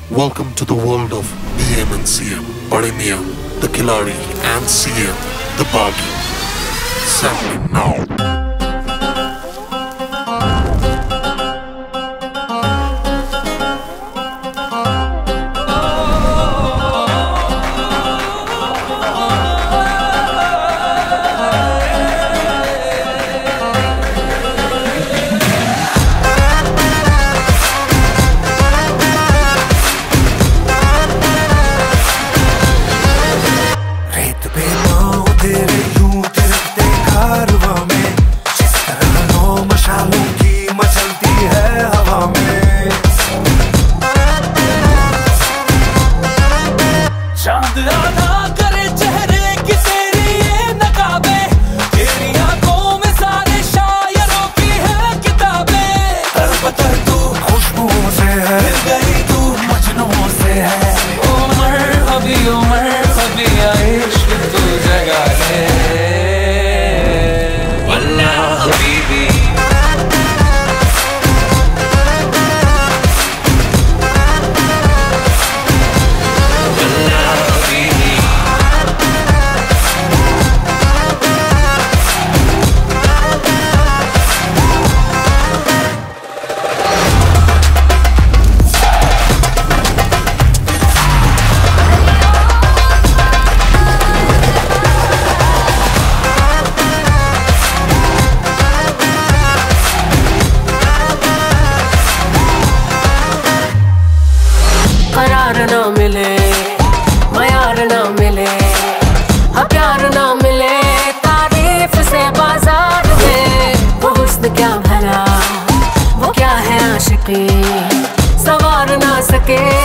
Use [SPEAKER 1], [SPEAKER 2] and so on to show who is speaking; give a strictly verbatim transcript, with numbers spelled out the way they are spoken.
[SPEAKER 1] Welcome to the world of B M and C M. Bade Miyan, the Khiladi, and C M, the Baghi. Sampling now.
[SPEAKER 2] ना मिले मयार ना मिले हाँ प्यार ना मिले तारीफ से बाजार में वो हुस्न क्या भला वो क्या है आशिकी सवार ना सके